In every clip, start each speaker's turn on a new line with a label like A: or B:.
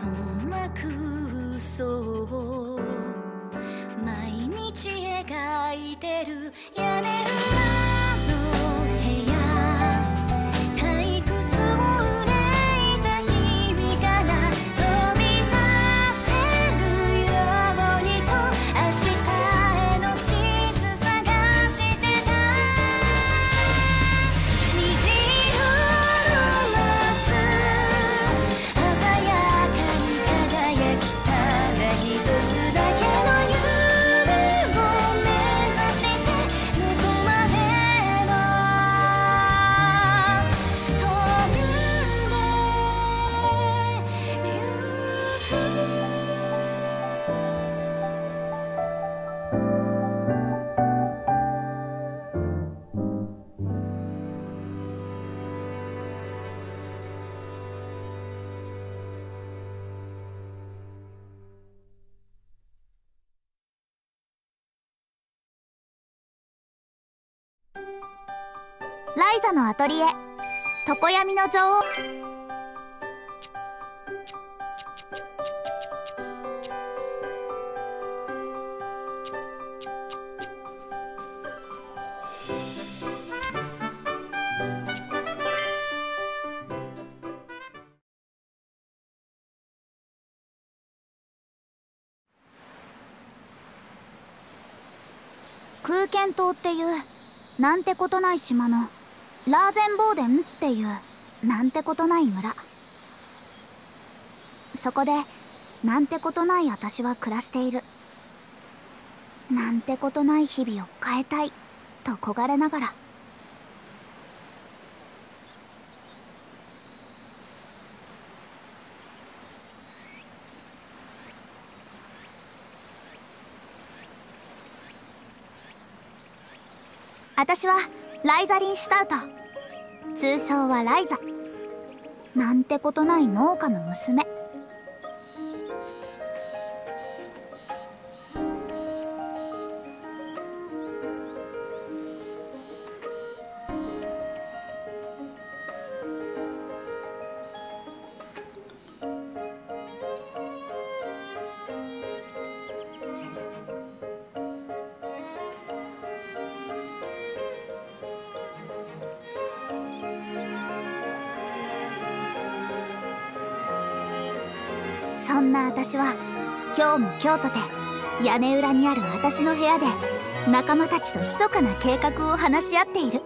A: そんな空想を毎日描いてる屋根裏の部屋退屈を憂いた日々から飛び出せるようにと明日への地図探してた虹色の夏鮮やかに輝きただ一つだけの夢を目指してどこまでも飛んでゆく
B: ライザのアトリエ、常闇の女王。空間島っていうなんてことない島のラーゼンボーデンっていうなんてことない村。そこでなんてことない私は暮らしている。なんてことない日々を変えたいと焦がれながら。私はライザリン・シュタウト、通称はライザ。なんてことない農家の娘。そんな私は今日も京都で屋根裏にある私の部屋で仲間たちと密かな計画を話し合っている。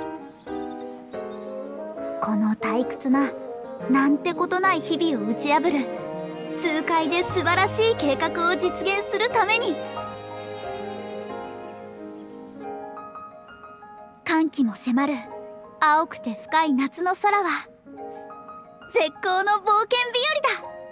B: この退屈ななんてことない日々を打ち破る痛快で素晴らしい計画を実現するために。歓喜も迫る青くて深い夏の空は絶好の冒険日和だ。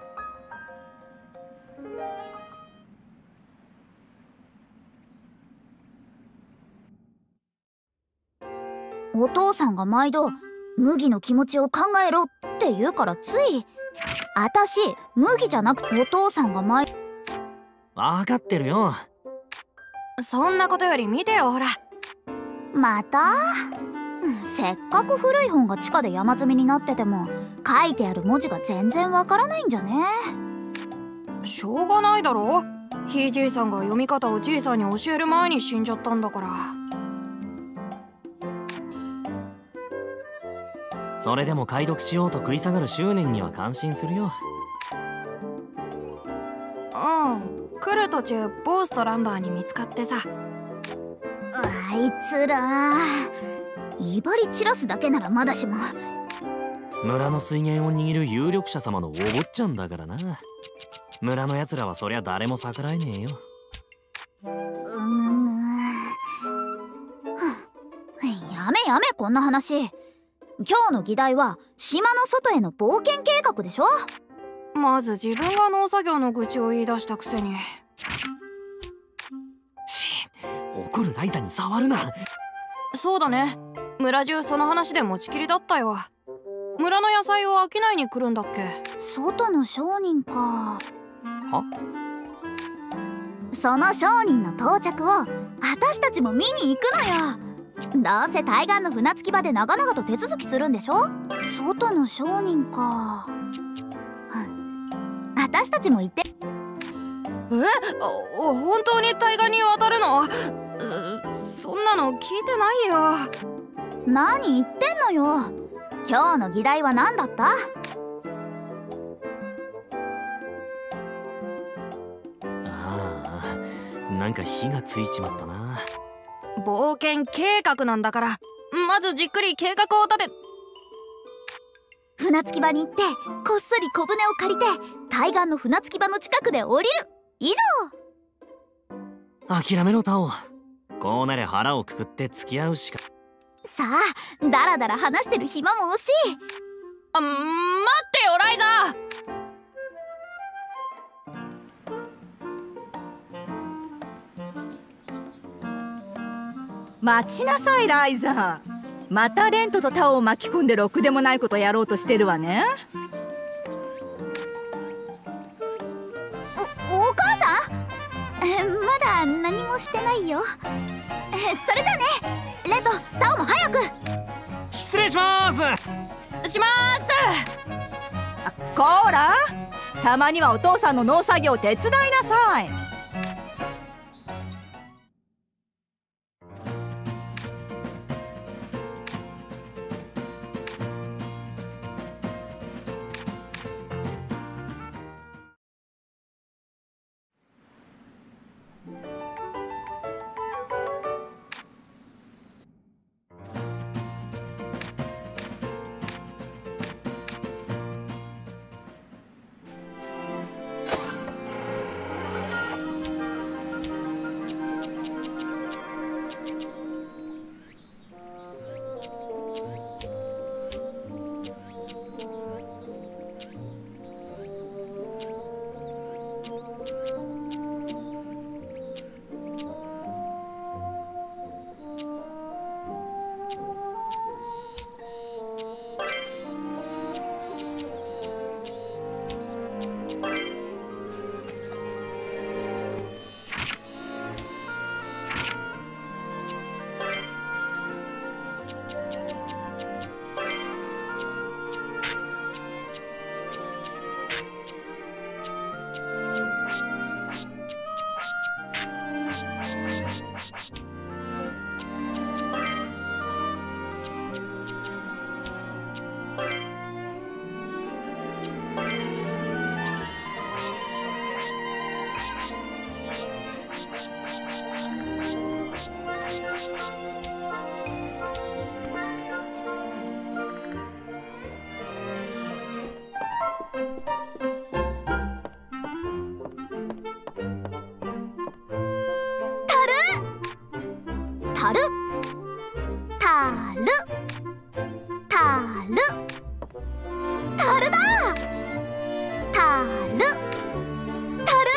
B: お父さんが毎度麦の気持ちを考えろって言うからつい。あたし麦じゃなくてお父さんが分
C: かってるよ。
D: そんなことより見てよほら。
B: また？せっかく古い本が地下で山積みになってても書いてある文字が全然わからないんじゃね？
D: しょうがないだろ。ひいじいさんが読み方をじいさんに教える前に死んじゃったんだから。
C: それでも解読しようと食い下がる執念には感心するよ。
D: 来る途中ボースとランバーに見つかってさ。
B: あいつら威張り散らすだけならまだしも、
C: 村の水源を握る有力者様のお坊ちゃんだからな。村のやつらはそりゃ誰も逆らえねえよ。
B: やめやめこんな話。今日の議題は島の外への冒険計画でしょ。
D: まず自分が農作業の愚痴を言い出したくせに。
C: 怒るライザに触るな。
D: そうだね、村中その話で持ちきりだったよ。村の野菜を商いに来るんだっけ。
B: 外の商人か。
C: は？
B: その商人の到着を私たちも見に行くのよ。どうせ対岸の船着き場で長々と手続きするんでしょ。外の商人か。 私たちも行って。
D: 本当に対岸に渡るの？そんなの聞いてないよ。
B: 何言ってんのよ。今日の議題は何だった？
C: なんか火がついちまったな。
D: 冒険計画なんだから、まずじっくり計画を立て。
B: 船着き場に行ってこっそり小舟を借りて対岸の船着き場の近くで降りる。以上。
C: 諦めろタオ。こうなりゃ腹をくくって付き合うしか。
B: さあ、だらだら話してる暇も惜しい。
D: 待ってよライザー。
E: 待ちなさいライザー。またレントとタオを巻き込んでろくでもないことやろうとしてるわね。
B: お母さん？まだ何もしてないよ。それじゃね、レント、タオも早く。
C: 失礼します。
E: こーら、たまにはお父さんの農作業手伝いなさい。
B: たるたるたるたるだ。たるたる。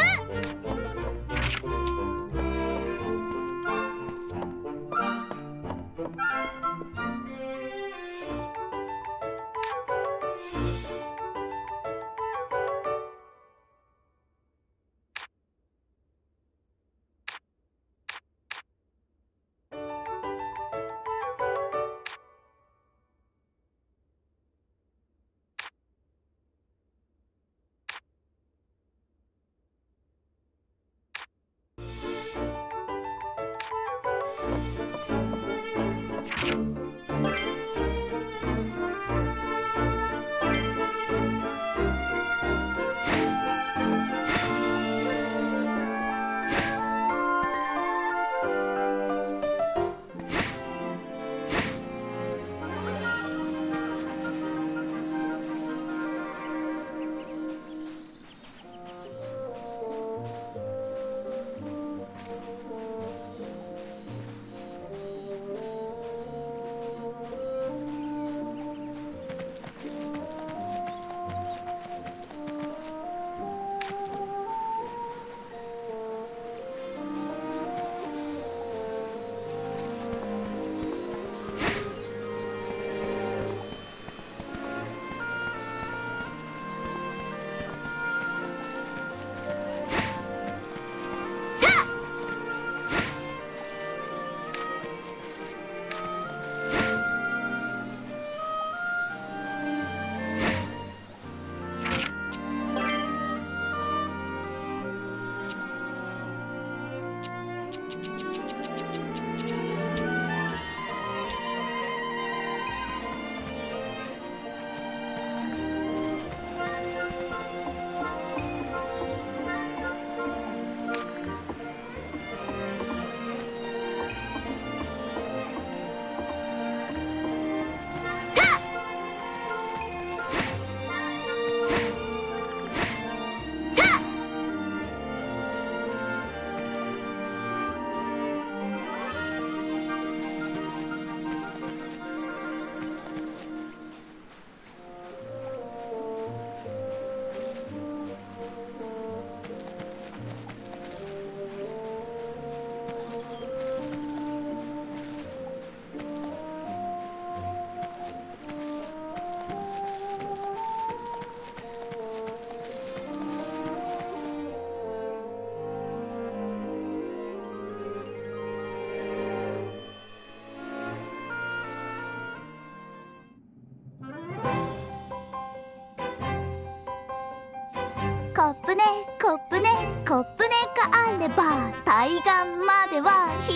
B: コップねコップねコップねがあれば対岸まではひとっ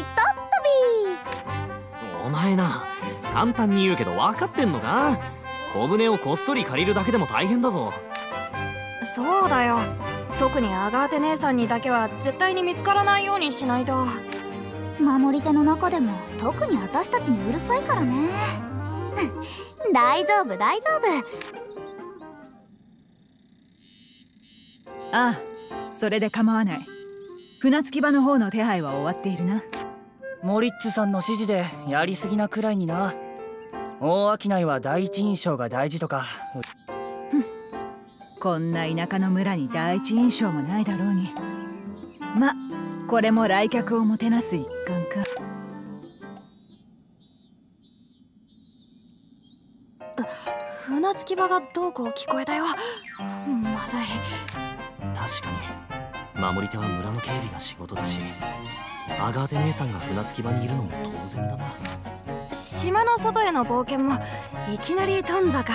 B: 飛
C: お前な、簡単に言うけど分かってんのか？小舟をこっそり借りるだけでも大変だぞ。
D: そうだよ。特にアガーテ姉さんにだけは絶対に見つからないようにしないと。
B: び。守り手の中でも特に私たちにうるさいからね。大丈夫大丈夫。
E: ああ、それで構わない。船着き場の方の手配は終わっているな。
F: モリッツさんの指示でやりすぎなくらいにな。大商いは第一印象が大事とか。
E: こんな田舎の村に第一印象もないだろうに。ま、これも来客をもてなす一環か。
D: 船着き場がどうこう聞こえたよ。まずい。
C: 確かに守り手は村の警備が仕事だし、アガーテ姉さんが船着き場にいるのも当然だな。
D: 島の外への冒険もいきなり頓挫か。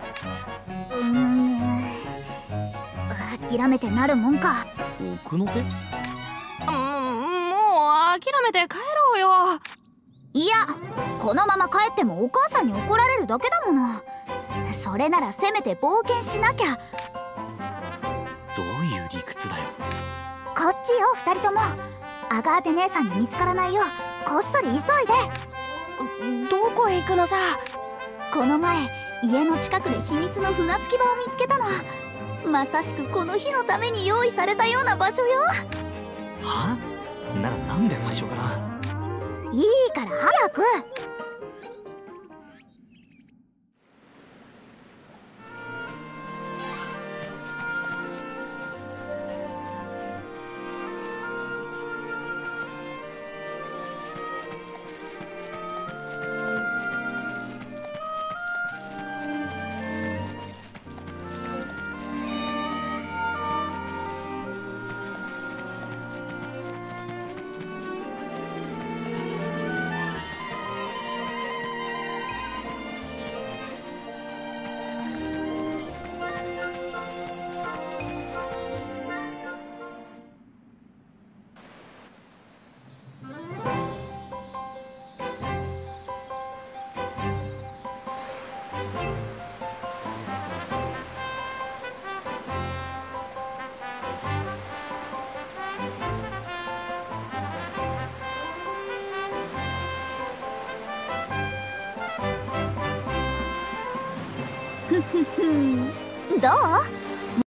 B: 諦めてなるもんか。
C: 奥の手？
D: もう諦めて帰ろうよ。
B: いや、このまま帰ってもお母さんに怒られるだけだもの。それならせめて冒険しなきゃ。
C: どういう理屈だよ。
B: こっちよ2人とも。アガーテ姉さんに見つからないようこっそり急いで。
D: どこへ行くのさ。
B: この前家の近くで秘密の船着き場を見つけたの。まさしくこの日のために用意されたような場所よ。
C: は？ならなんで最初から。
B: いいから早く。どう？